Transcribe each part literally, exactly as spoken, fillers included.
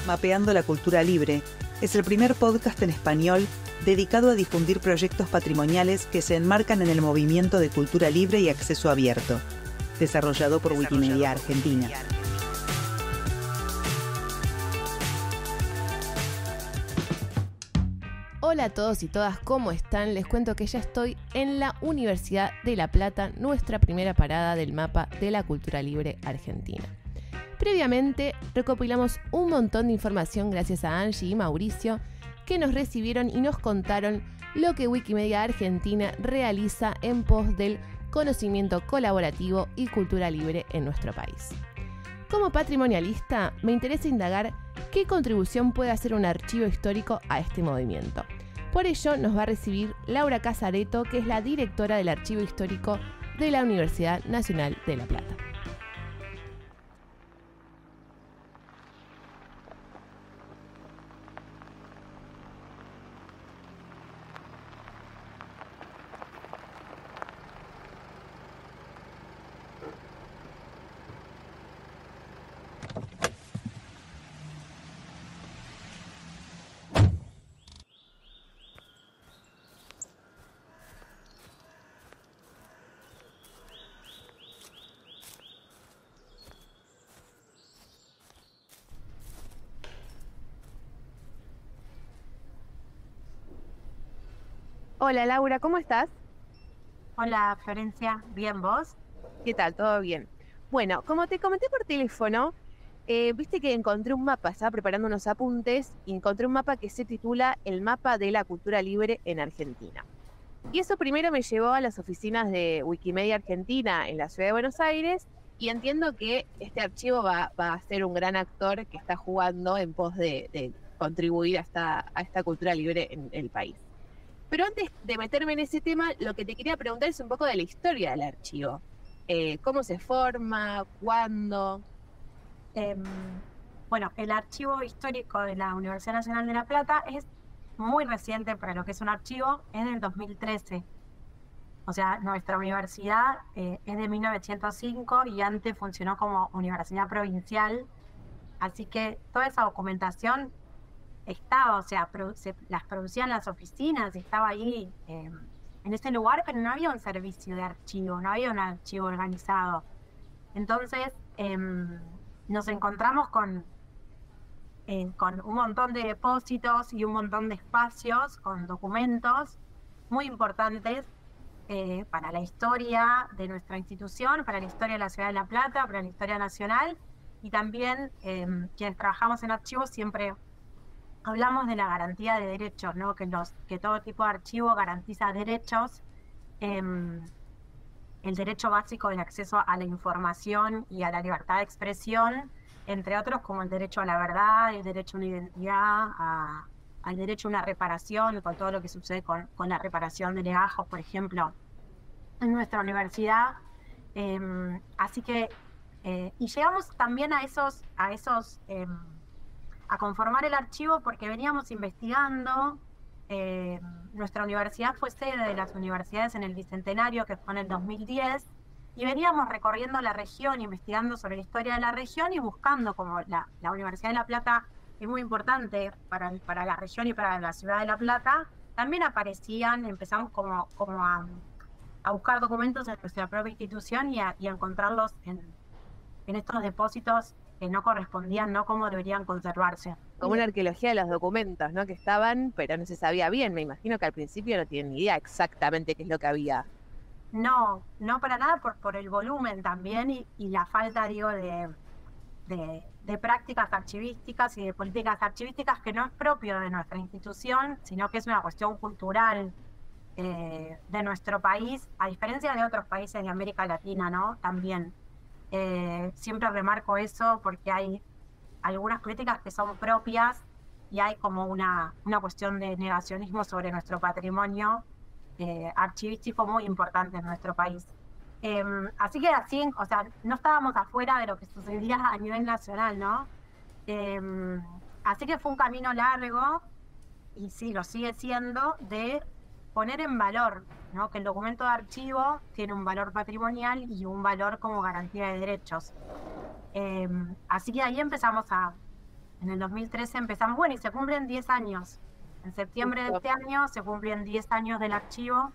Mapeando la Cultura Libre es el primer podcast en español dedicado a difundir proyectos patrimoniales que se enmarcan en el movimiento de cultura libre y acceso abierto, desarrollado por Wikimedia Argentina. Hola a todos y todas, ¿cómo están? Les cuento que ya estoy en la Universidad de La Plata, nuestra primera parada del mapa de la cultura libre argentina. Previamente recopilamos un montón de información gracias a Angie y Mauricio, que nos recibieron y nos contaron lo que Wikimedia Argentina realiza en pos del conocimiento colaborativo y cultura libre en nuestro país. Como patrimonialista, me interesa indagar qué contribución puede hacer un archivo histórico a este movimiento. Por ello nos va a recibir Laura Casareto, que es la directora del Archivo Histórico de la Universidad Nacional de La Plata. Hola Laura, ¿cómo estás? Hola Florencia, ¿bien vos? ¿Qué tal? ¿Todo bien? Bueno, como te comenté por teléfono, eh, viste que encontré un mapa, estaba preparando unos apuntes, y encontré un mapa que se titula El mapa de la cultura libre en Argentina. Y eso primero me llevó a las oficinas de Wikimedia Argentina en la ciudad de Buenos Aires, y entiendo que este archivo va, va a ser un gran actor que está jugando en pos de, de contribuir a esta, a esta cultura libre en el país. Pero antes de meterme en ese tema, lo que te quería preguntar es un poco de la historia del archivo. Eh, ¿Cómo se forma? ¿Cuándo? Eh, bueno, el Archivo Histórico de la Universidad Nacional de La Plata es muy reciente para lo que es un archivo, es del dos mil trece. O sea, nuestra universidad eh, es de mil novecientos cinco y antes funcionó como universidad provincial. Así que toda esa documentación estaba, o sea, produ- se, las producían las oficinas, estaba ahí eh, en ese lugar, pero no había un servicio de archivo, no había un archivo organizado. Entonces eh, nos encontramos con, eh, con un montón de depósitos y un montón de espacios con documentos muy importantes eh, para la historia de nuestra institución, para la historia de la ciudad de La Plata, para la historia nacional, y también eh, quienes trabajamos en archivos siempre hablamos de la garantía de derechos, ¿no? Que, los, que todo tipo de archivo garantiza derechos, eh, el derecho básico del acceso a la información y a la libertad de expresión, entre otros como el derecho a la verdad, el derecho a una identidad, a, al derecho a una reparación, con todo lo que sucede con, con la reparación de legajos, por ejemplo, en nuestra universidad. Eh, así que, eh, y llegamos también a esos, a esos eh, a conformar el archivo porque veníamos investigando. Eh, nuestra universidad fue sede de las universidades en el Bicentenario, que fue en el dos mil diez, y veníamos recorriendo la región, investigando sobre la historia de la región y buscando, como la, la Universidad de La Plata es muy importante para, para la región y para la ciudad de La Plata, también aparecían, empezamos como, como a, a buscar documentos en nuestra propia institución y a, y a encontrarlos en, en estos depósitos que no correspondían, no como deberían conservarse. Como una arqueología de los documentos, ¿no? Que estaban, pero no se sabía bien. Me imagino que al principio no tienen ni idea exactamente qué es lo que había. No, no para nada por, por el volumen también y, y la falta, digo, de, de, de prácticas archivísticas y de políticas archivísticas, que no es propio de nuestra institución, sino que es una cuestión cultural eh, de nuestro país, a diferencia de otros países de América Latina, ¿no? También. Eh, siempre remarco eso porque hay algunas críticas que son propias y hay como una, una cuestión de negacionismo sobre nuestro patrimonio eh, archivístico muy importante en nuestro país. Eh, así que así, o sea, no estábamos afuera de lo que sucedía a nivel nacional, ¿no? Eh, así que fue un camino largo, y sí, lo sigue siendo, de poner en valor, ¿no? Que el documento de archivo tiene un valor patrimonial y un valor como garantía de derechos. Eh, así que ahí empezamos a, En el dos mil trece empezamos, bueno, y se cumplen diez años. En septiembre de este año se cumplen diez años del archivo,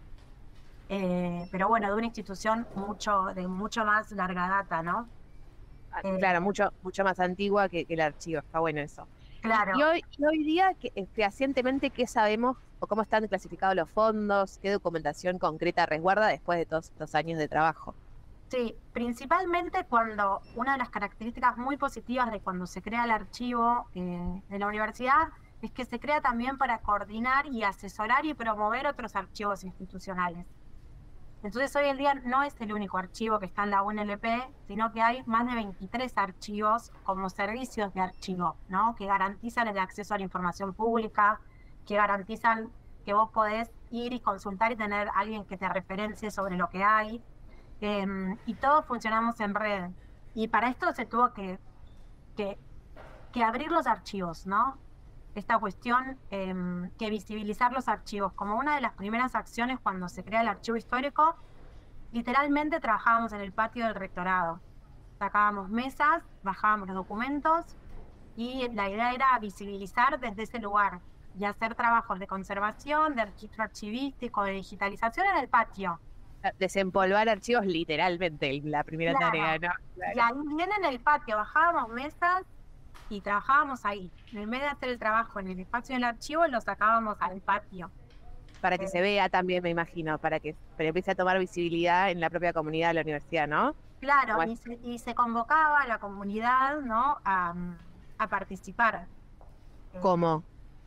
eh, pero bueno, de una institución mucho, de mucho más larga data, ¿no? Ah, Eh, claro, mucho, mucho más antigua que, que el archivo, está bueno eso. Claro. Y, y hoy, y hoy día, que, eh, fehacientemente, ¿qué sabemos o cómo están clasificados los fondos? ¿Qué documentación concreta resguarda después de todos estos años de trabajo? Sí, principalmente cuando una de las características muy positivas de cuando se crea el archivo eh, de la universidad es que se crea también para coordinar y asesorar y promover otros archivos institucionales. Entonces hoy en día no es el único archivo que está en la U N L P, sino que hay más de veintitrés archivos como servicios de archivo, ¿no? Que garantizan el acceso a la información pública, que garantizan que vos podés ir y consultar y tener a alguien que te referencie sobre lo que hay. Eh, y todos funcionamos en red. Y para esto se tuvo que, que, que abrir los archivos, ¿no? Esta cuestión, eh, que visibilizar los archivos. Como una de las primeras acciones cuando se crea el archivo histórico, literalmente trabajábamos en el patio del rectorado. Sacábamos mesas, bajábamos los documentos y la idea era visibilizar desde ese lugar y hacer trabajos de conservación, de registro archivístico, de digitalización en el patio. Desempolvar archivos literalmente, la primera Claro. tarea, ¿no? Claro. Y ahí bien en el patio, bajábamos mesas y trabajábamos ahí. En vez de hacer el trabajo en el espacio del archivo, lo sacábamos al patio. Para que se vea también, me imagino, para que para empiece a tomar visibilidad en la propia comunidad de la universidad, ¿no? Claro, Bueno. y se, y se convocaba a la comunidad, ¿no? a, a participar. ¿Cómo?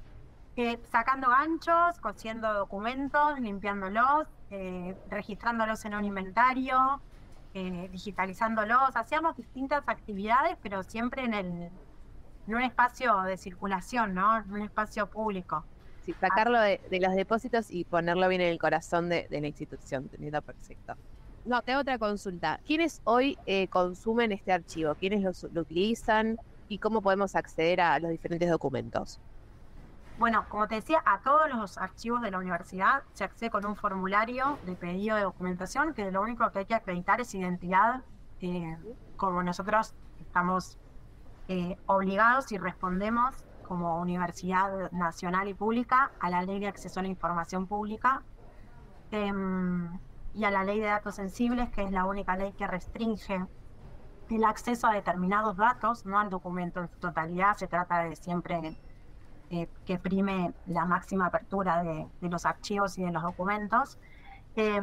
Eh, sacando ganchos, cosiendo documentos, limpiándolos, eh, registrándolos en un inventario, eh, digitalizándolos. Hacíamos distintas actividades, pero siempre en, el, en un espacio de circulación, ¿no? En un espacio público. Sí, sacarlo de, de los depósitos y ponerlo bien en el corazón de, de la institución, teniendo perfecto. No, te hago otra consulta. ¿Quiénes hoy eh, consumen este archivo? ¿Quiénes lo, lo utilizan? ¿Y cómo podemos acceder a los diferentes documentos? Bueno, como te decía, a todos los archivos de la universidad se accede con un formulario de pedido de documentación, que lo único que hay que acreditar es identidad, eh, como nosotros estamos eh, obligados y respondemos como Universidad Nacional y Pública a la Ley de Acceso a la Información Pública eh, y a la Ley de Datos Sensibles, que es la única ley que restringe el acceso a determinados datos, no al documento en su totalidad. Se trata de siempre Eh, que prime la máxima apertura de, de los archivos y de los documentos. Eh,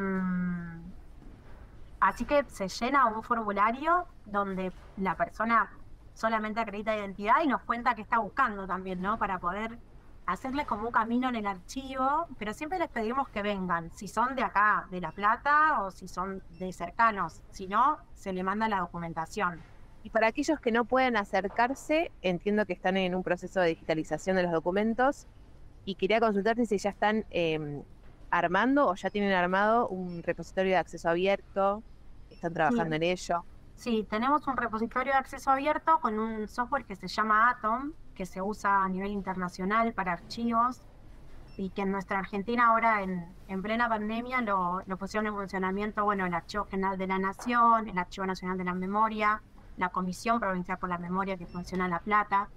así que se llena un formulario donde la persona solamente acredita identidad y nos cuenta qué está buscando también, ¿no? Para poder hacerle como un camino en el archivo, pero siempre les pedimos que vengan, si son de acá, de La Plata, o si son de cercanos. Si no, se le manda la documentación. Y para aquellos que no pueden acercarse, entiendo que están en un proceso de digitalización de los documentos y quería consultarte si ya están eh, armando o ya tienen armado un repositorio de acceso abierto, están trabajando sí. en ello. Sí, tenemos un repositorio de acceso abierto con un software que se llama Atom, que se usa a nivel internacional para archivos y que en nuestra Argentina ahora en, en plena pandemia lo, lo pusieron en funcionamiento, bueno, el Archivo General de la Nación, el Archivo Nacional de la Memoria, la Comisión Provincial por la Memoria que funciona en La Plata.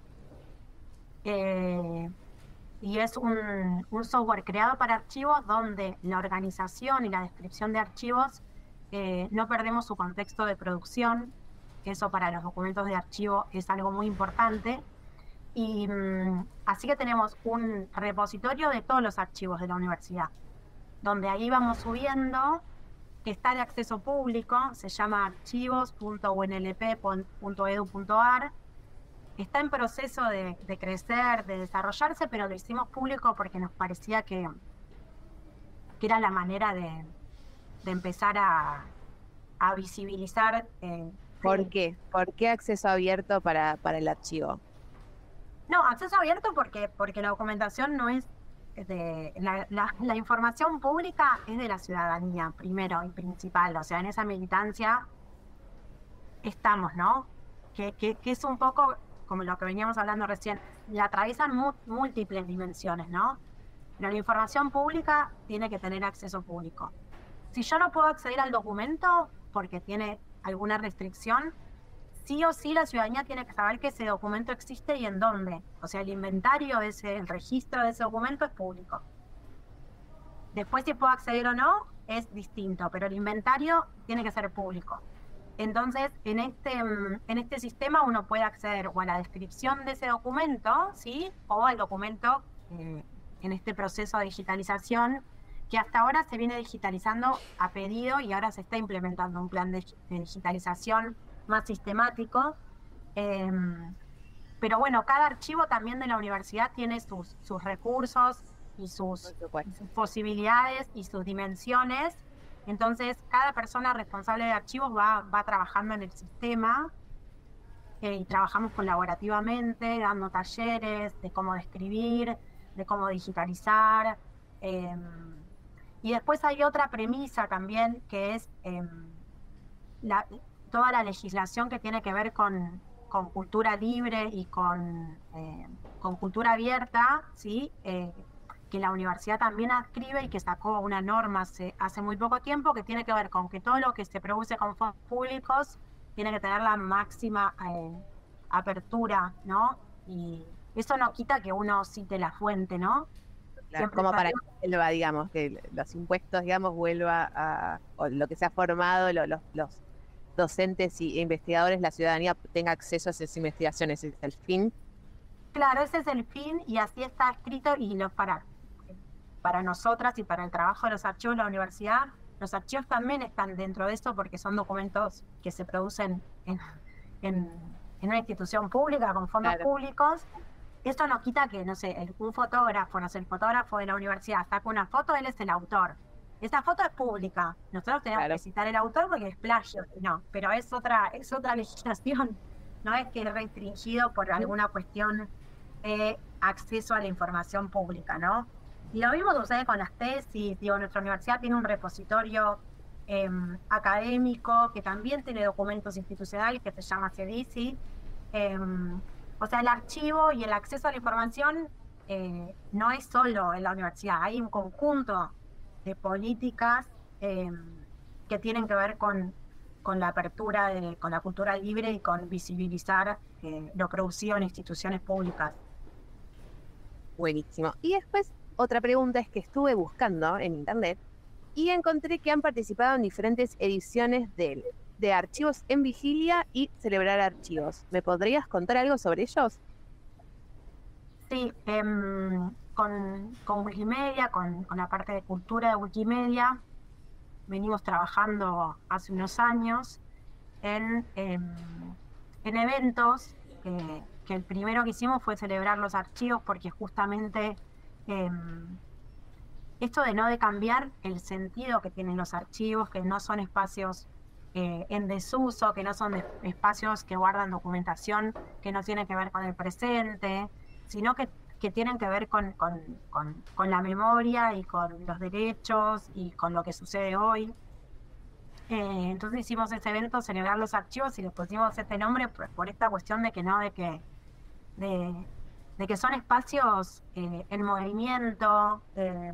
Eh, y es un, un software creado para archivos donde la organización y la descripción de archivos eh, no perdemos su contexto de producción, que eso para los documentos de archivo es algo muy importante. Y mm, así que tenemos un repositorio de todos los archivos de la universidad, donde ahí vamos subiendo, que está de acceso público, se llama archivos punto u n l p punto e d u punto a r. Está en proceso de, de crecer, de desarrollarse, pero lo hicimos público porque nos parecía que, que era la manera de, de empezar a, a visibilizar. Eh, ¿Por qué? ¿Por qué acceso abierto para, para el archivo? No, acceso abierto porque, porque la documentación no es de la, la, la información pública es de la ciudadanía primero y principal, o sea, en esa militancia estamos, ¿no? Que, que, que es un poco como lo que veníamos hablando recién, la atraviesan mu múltiples dimensiones, ¿no? Pero la información pública tiene que tener acceso público. Si yo no puedo acceder al documento porque tiene alguna restricción, sí o sí la ciudadanía tiene que saber que ese documento existe y en dónde. O sea, el inventario, ese, el registro de ese documento es público. Después si puedo acceder o no es distinto, pero el inventario tiene que ser público. Entonces, en este, en este sistema uno puede acceder o a la descripción de ese documento, ¿sí? O al documento eh, en este proceso de digitalización, que hasta ahora se viene digitalizando a pedido y ahora se está implementando un plan de, de digitalización más sistemático. Eh, pero bueno, cada archivo también de la universidad tiene sus, sus recursos y sus, sus posibilidades y sus dimensiones. Entonces, cada persona responsable de archivos va, va trabajando en el sistema eh, y trabajamos colaborativamente, dando talleres de cómo describir, de cómo digitalizar. Eh, y después hay otra premisa también, que es eh, la, toda la legislación que tiene que ver con, con cultura libre y con, eh, con cultura abierta, ¿sí? Eh, que la universidad también adscribe y que sacó una norma hace, hace muy poco tiempo, que tiene que ver con que todo lo que se produce con fondos públicos tiene que tener la máxima eh, apertura, ¿no? Y eso no quita que uno cite la fuente, ¿no? Claro, como para que vuelva, digamos, que los impuestos, digamos, vuelva a, o lo que se ha formado, lo, los, los docentes y investigadores, la ciudadanía tenga acceso a esas investigaciones, ese es el fin. Claro, ese es el fin y así está escrito y lo para para nosotras y para el trabajo de los archivos de la universidad, los archivos también están dentro de esto porque son documentos que se producen en, en, en una institución pública con fondos claro. públicos. Esto no quita que, no sé, el, un fotógrafo, no sé, el fotógrafo de la universidad saca una foto, él es el autor. Esa foto es pública. Nosotros tenemos claro. que citar el autor porque es plagio, no, pero es otra, es otra legislación. No es que es restringido por alguna cuestión de acceso a la información pública, ¿no? Y lo mismo sucede con las tesis. Digo, nuestra universidad tiene un repositorio eh, académico que también tiene documentos institucionales que se llama CEDICI. Eh, o sea, el archivo y el acceso a la información eh, no es solo en la universidad, hay un conjunto de políticas eh, que tienen que ver con, con la apertura, de, con la cultura libre y con visibilizar eh, lo producido en instituciones públicas. Buenísimo. Y después, otra pregunta es que estuve buscando en internet y encontré que han participado en diferentes ediciones de, de Archivos en Vigilia y Celebrar Archivos. ¿Me podrías contar algo sobre ellos? Sí, eh, con, con Wikimedia, con, con la parte de cultura de Wikimedia, venimos trabajando hace unos años en, eh, en eventos que, que el primero que hicimos fue celebrar los archivos porque justamente Eh, esto de no de cambiar el sentido que tienen los archivos, que no son espacios eh, en desuso, que no son de, espacios que guardan documentación que no tienen que ver con el presente, sino que, que tienen que ver con, con, con, con la memoria y con los derechos y con lo que sucede hoy. Eh, entonces hicimos ese evento, celebrar los archivos, y le pusimos este nombre por, por esta cuestión de que no, de que de, de que son espacios eh, en movimiento. Eh,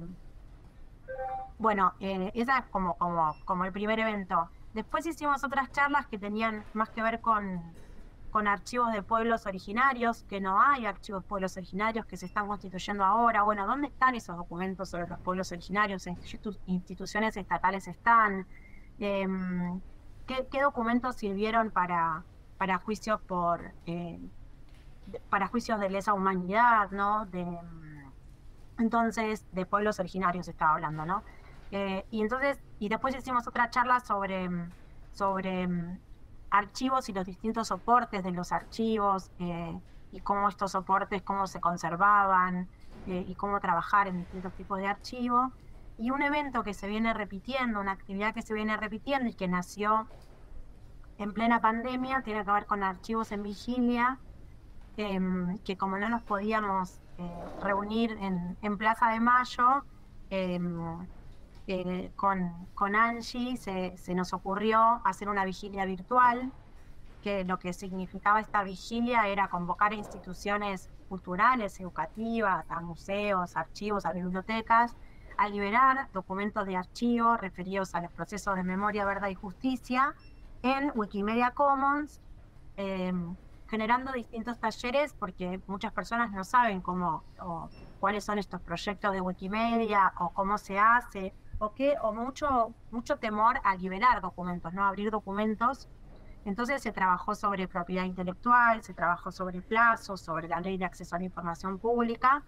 bueno, eh, esa es como, como, como el primer evento. Después hicimos otras charlas que tenían más que ver con, con archivos de pueblos originarios, que no hay archivos de pueblos originarios que se están constituyendo ahora. Bueno, ¿dónde están esos documentos sobre los pueblos originarios? ¿En qué instituciones estatales están? Eh, ¿qué, ¿Qué documentos sirvieron para, para juicios por... Eh, para juicios de lesa humanidad, ¿no? De, entonces, de pueblos originarios estaba hablando, ¿no? Eh, y entonces, y después hicimos otra charla sobre, sobre um, archivos y los distintos soportes de los archivos, eh, y cómo estos soportes, cómo se conservaban, eh, y cómo trabajar en distintos tipos de archivos. Y un evento que se viene repitiendo, una actividad que se viene repitiendo y que nació en plena pandemia, tiene que ver con archivos en vigilia, Eh, que como no nos podíamos eh, reunir en, en Plaza de Mayo, eh, eh, con, con Angie se, se nos ocurrió hacer una vigilia virtual, que lo que significaba esta vigilia era convocar a instituciones culturales, educativas, a museos, archivos, a bibliotecas, a liberar documentos de archivo referidos a los procesos de memoria, verdad y justicia en Wikimedia Commons, eh, generando distintos talleres porque muchas personas no saben cómo o cuáles son estos proyectos de Wikimedia o cómo se hace o qué, o mucho, mucho temor a liberar documentos, ¿no? Abrir documentos. Entonces se trabajó sobre propiedad intelectual, se trabajó sobre plazos, sobre la ley de acceso a la información pública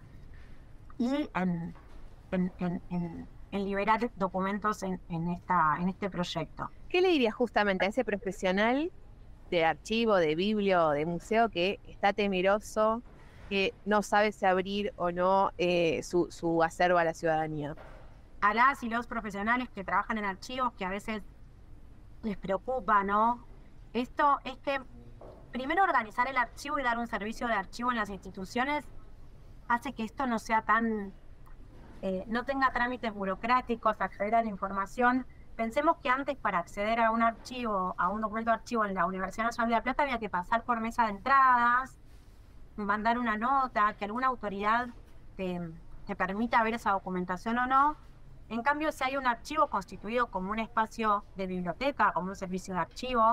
y en, en, en, en, en liberar documentos en, en, esta, en este proyecto. ¿Qué le dirías justamente a ese profesional de archivo, de biblio o de museo que está temeroso, que no sabe si abrir o no eh, su, su acervo a la ciudadanía? A las y los profesionales que trabajan en archivos, que a veces les preocupa, ¿no? Esto es que primero organizar el archivo y dar un servicio de archivo en las instituciones hace que esto no sea tan, eh, no tenga trámites burocráticos, acceder a la información. Pensemos que antes para acceder a un archivo, a un documento de archivo en la Universidad Nacional de La Plata había que pasar por mesa de entradas, mandar una nota, que alguna autoridad te, te permita ver esa documentación o no. En cambio, si hay un archivo constituido como un espacio de biblioteca, como un servicio de archivo,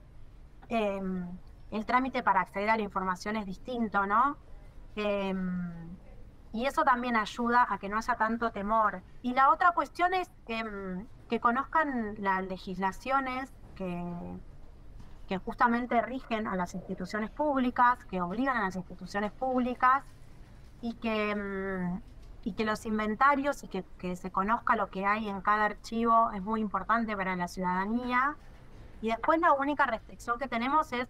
eh, el trámite para acceder a la información es distinto, ¿no? Eh, y eso también ayuda a que no haya tanto temor. Y la otra cuestión es que, que conozcan las legislaciones que, que justamente rigen a las instituciones públicas, que obligan a las instituciones públicas, y que, y que los inventarios y que, que se conozca lo que hay en cada archivo es muy importante para la ciudadanía. Y después la única restricción que tenemos es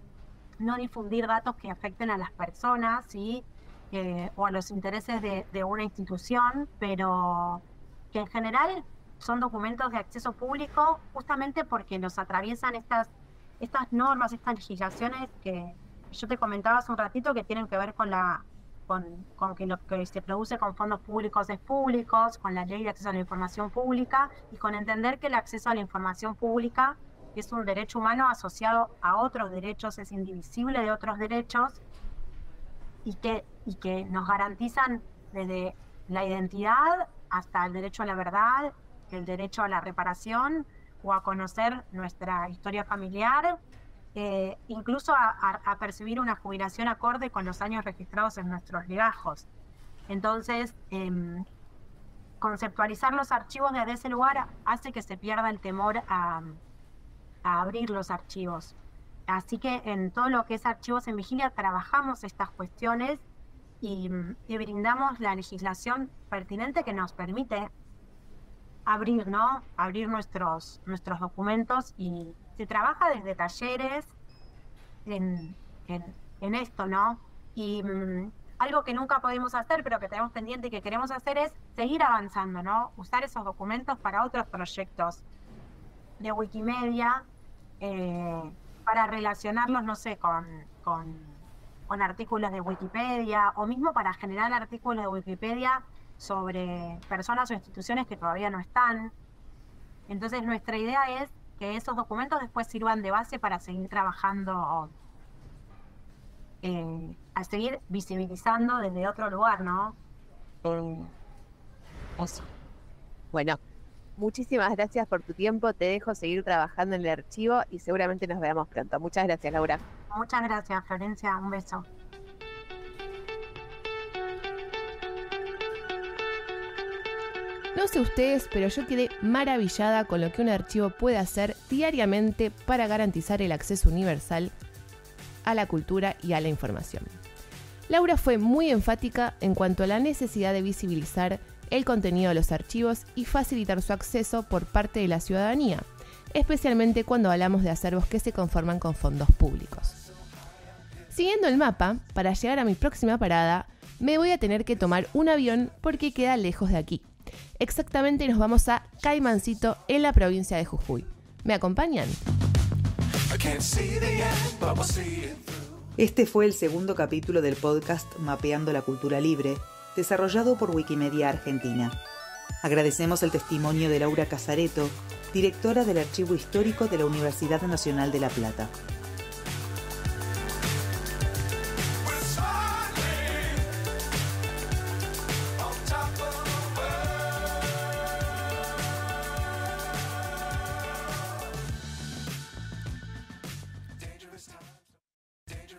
no difundir datos que afecten a las personas, ¿sí? eh, o a los intereses de, de una institución, pero que en general son documentos de acceso público justamente porque nos atraviesan estas, estas normas, estas legislaciones que yo te comentaba hace un ratito que tienen que ver con la con, con que lo que se produce con fondos públicos es públicos, con la ley de acceso a la información pública y con entender que el acceso a la información pública es un derecho humano asociado a otros derechos, es indivisible de otros derechos y que, y que nos garantizan desde la identidad hasta el derecho a la verdad, el derecho a la reparación o a conocer nuestra historia familiar, eh, incluso a, a, a percibir una jubilación acorde con los años registrados en nuestros legajos. Entonces, eh, conceptualizar los archivos desde ese lugar hace que se pierda el temor a a abrir los archivos. Así que en todo lo que es Archivos en Vigilia trabajamos estas cuestiones y, y brindamos la legislación pertinente que nos permite abrir, ¿no? Abrir nuestros, nuestros documentos y se trabaja desde talleres en, en, en esto, ¿no? Y um, algo que nunca podemos hacer, pero que tenemos pendiente y que queremos hacer es seguir avanzando, ¿no? Usar esos documentos para otros proyectos de Wikimedia, Eh, para relacionarlos, no sé, con, con, con artículos de Wikipedia o mismo para generar artículos de Wikipedia sobre personas o instituciones que todavía no están. Entonces nuestra idea es que esos documentos después sirvan de base para seguir trabajando, eh, a seguir visibilizando desde otro lugar, ¿no? Eh, eso. Bueno, muchísimas gracias por tu tiempo, te dejo seguir trabajando en el archivo y seguramente nos veamos pronto. Muchas gracias, Laura. Muchas gracias, Florencia, un beso. No sé ustedes, pero yo quedé maravillada con lo que un archivo puede hacer diariamente para garantizar el acceso universal a la cultura y a la información. Laura fue muy enfática en cuanto a la necesidad de visibilizar el contenido de los archivos y facilitar su acceso por parte de la ciudadanía, especialmente cuando hablamos de acervos que se conforman con fondos públicos. Siguiendo el mapa, para llegar a mi próxima parada, me voy a tener que tomar un avión porque queda lejos de aquí. Exactamente nos vamos a Caimancito, en la provincia de Jujuy. ¿Me acompañan? Este fue el segundo capítulo del podcast Mapeando la Cultura Libre, desarrollado por Wikimedia Argentina. Agradecemos el testimonio de Laura Casareto, directora del Archivo Histórico de la Universidad Nacional de La Plata.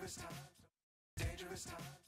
Dangerous times, dangerous times.